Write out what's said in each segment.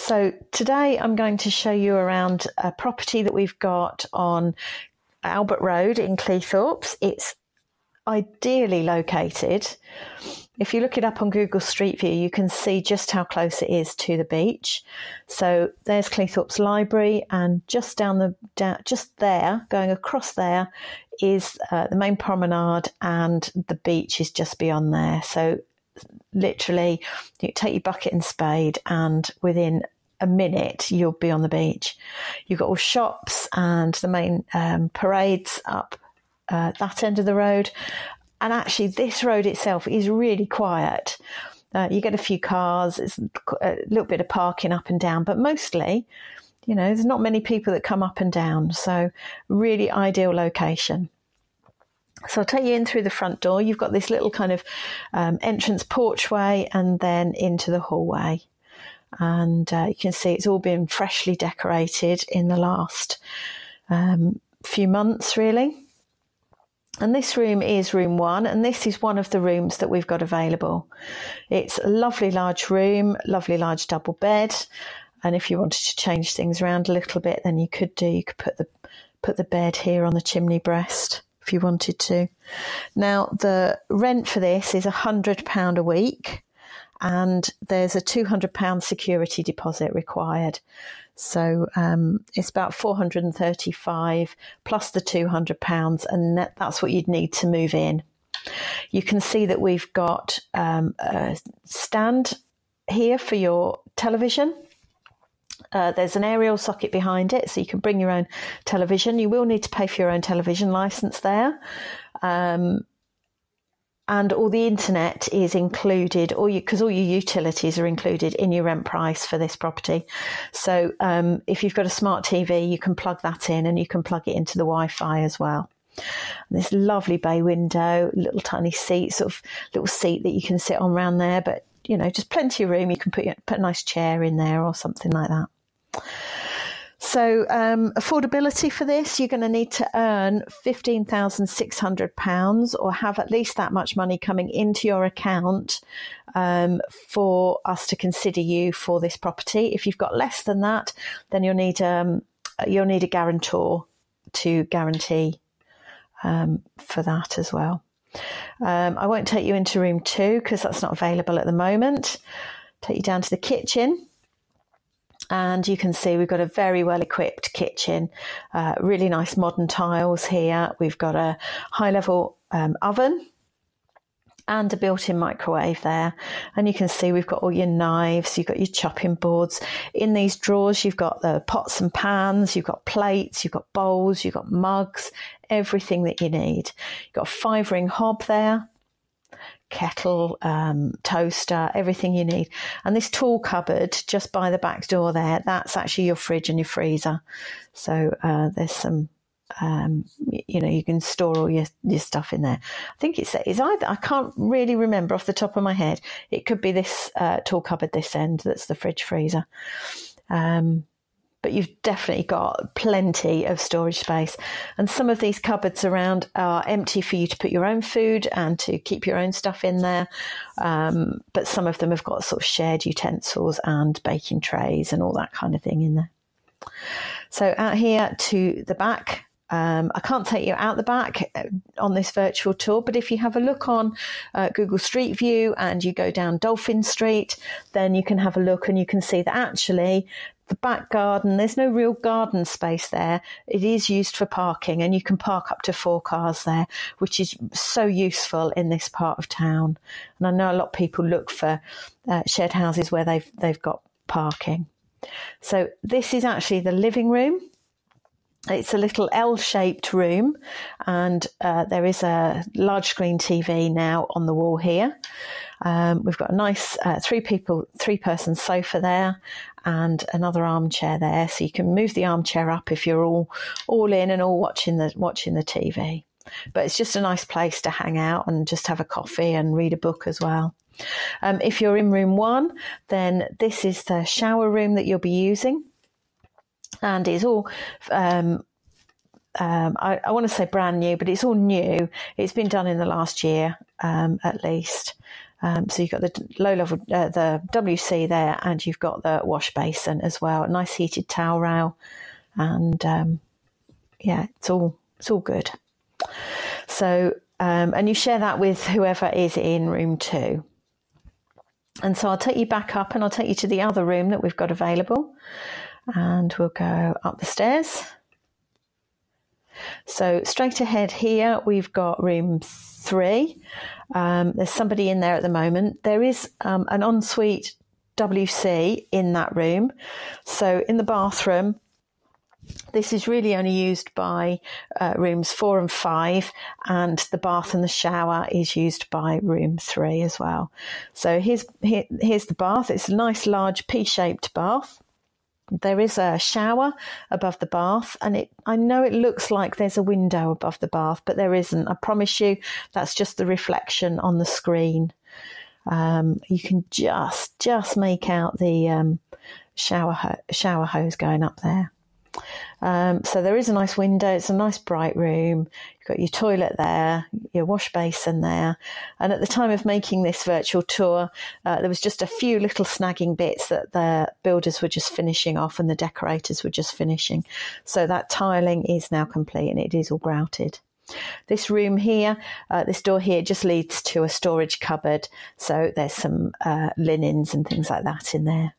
So today I'm going to show you around a property that we've got on Albert Road in Cleethorpes. It's ideally located. If you look it up on Google Street View, you can see just how close it is to the beach. So there's Cleethorpes Library, and just just there, going across there, is the main promenade, and the beach is just beyond there. So literally, you take your bucket and spade, and within a minute you'll be on the beach. You've got all shops and the main parades up that end of the road. And actually this road itself is really quiet. You get a few cars, it's a little bit of parking up and down, but mostly, you know, there's not many people that come up and down. So really ideal location. So I'll take you in through the front door. You've got this little kind of entrance porchway and then into the hallway. And you can see it's all been freshly decorated in the last few months, really. And this room is room 1, and this is one of the rooms that we've got available. It's a lovely large room, lovely large double bed. And if you wanted to change things around a little bit, then you could do. You could put the bed here on the chimney breast if you wanted to. Now, the rent for this is £100 a week, and there's a £200 security deposit required. So it's about £435 plus the £200, and that's what you'd need to move in. You can see that we've got a stand here for your television. There's an aerial socket behind it, so you can bring your own television. You will need to pay for your own television licence there. And all the internet is included, because all your utilities are included in your rent price for this property. So if you've got a smart TV, you can plug that in, and you can plug it into the Wi-Fi as well. And this lovely bay window, little tiny seat, sort of little seat that you can sit on around there, but you know, just plenty of room. You can put a nice chair in there or something like that. So affordability for this, you're going to need to earn £15,600 or have at least that much money coming into your account for us to consider you for this property. If you've got less than that, then you'll need a guarantor to guarantee for that as well. I won't take you into room 2 because that's not available at the moment. Take you down to the kitchen. And you can see we've got a very well equipped kitchen, really nice modern tiles here. We've got a high level oven and a built-in microwave there. And you can see we've got all your knives, you've got your chopping boards. In these drawers, you've got the pots and pans, you've got plates, you've got bowls, you've got mugs, everything that you need. You've got a 5-ring hob there. Kettle, toaster, everything you need. And this tool cupboard just by the back door there, that's actually your fridge and your freezer. So there's some, you can store all your stuff in there. I think it's either, I can't really remember off the top of my head. It could be this tool cupboard this end, that's the fridge freezer. But you've definitely got plenty of storage space. And some of these cupboards around are empty for you to put your own food and to keep your own stuff in there. But some of them have got sort of shared utensils and baking trays and all that kind of thing in there. So out here to the back, I can't take you out the back on this virtual tour, but if you have a look on Google Street View and you go down Dolphin Street, then you can have a look and you can see that actually the back garden, there's no real garden space there. It is used for parking, and you can park up to 4 cars there, which is so useful in this part of town. And I know a lot of people look for shared houses where they've got parking. So this is actually the living room. It's a little L-shaped room, and there is a large screen TV now on the wall here. We've got a nice 3-person sofa there and another armchair there, so you can move the armchair up if you're all in and all watching the TV. But it's just a nice place to hang out and just have a coffee and read a book as well. If you're in room 1, then this is the shower room that you'll be using. And it's all, I want to say brand new, but it's all new. It's been done in the last year, at least. So you've got the low level, the WC there, and you've got the wash basin as well. A nice heated towel rail, and yeah, it's all good. So and you share that with whoever is in room 2. And so I'll take you back up, and I'll take you to the other room that we've got available, and we'll go up the stairs. So straight ahead here, we've got room 3. There's somebody in there at the moment. There is an ensuite WC in that room. So in the bathroom, this is really only used by rooms 4 and 5, and the bath and the shower is used by room 3 as well. So here's the bath. It's a nice large P-shaped bath. There is a shower above the bath, and I know it looks like there's a window above the bath, but there isn't. I promise you, that's just the reflection on the screen. You can just make out the shower hose going up there. So there is a nice window. It's a nice bright room. You've got your toilet there, your wash basin there. And at the time of making this virtual tour, there was just a few little snagging bits that the builders were just finishing off and the decorators were just finishing. So that tiling is now complete and it is all grouted. This room here, this door here just leads to a storage cupboard. So there's some linens and things like that in there.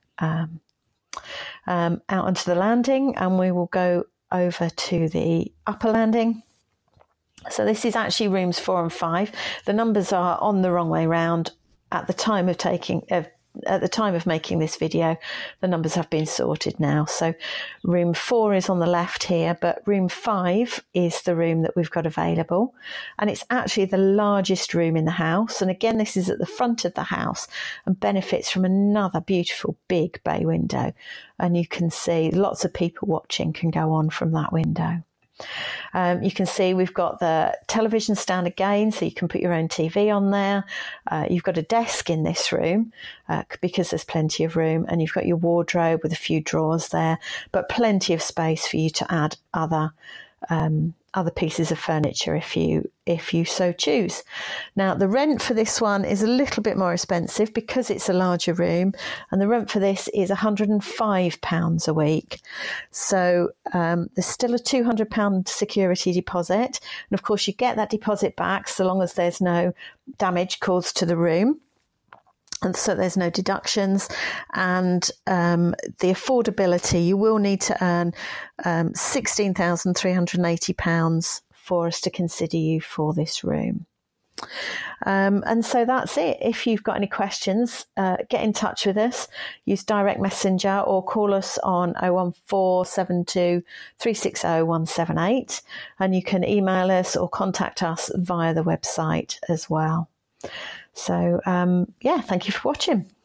Out onto the landing, and we will go over to the upper landing. So this is actually rooms 4 and 5. The numbers are on the wrong way round. At the time of making this video, the numbers have been sorted now. So room 4 is on the left here, but room 5 is the room that we've got available. And it's actually the largest room in the house. And again, this is at the front of the house and benefits from another beautiful big bay window. And you can see lots of people watching can go on from that window. You can see we've got the television stand again, so you can put your own TV on there. You've got a desk in this room because there's plenty of room, and you've got your wardrobe with a few drawers there, but plenty of space for you to add other pieces of furniture if you so choose. Now, the rent for this one is a little bit more expensive because it's a larger room, and the rent for this is £105 a week. So there's still a £200 security deposit, and of course you get that deposit back so long as there's no damage caused to the room. And so there's no deductions, and the affordability, you will need to earn £16,380 for us to consider you for this room. And so that's it. If you've got any questions, get in touch with us. Use direct messenger or call us on 01472 360 178, and you can email us or contact us via the website as well. So, thank you for watching.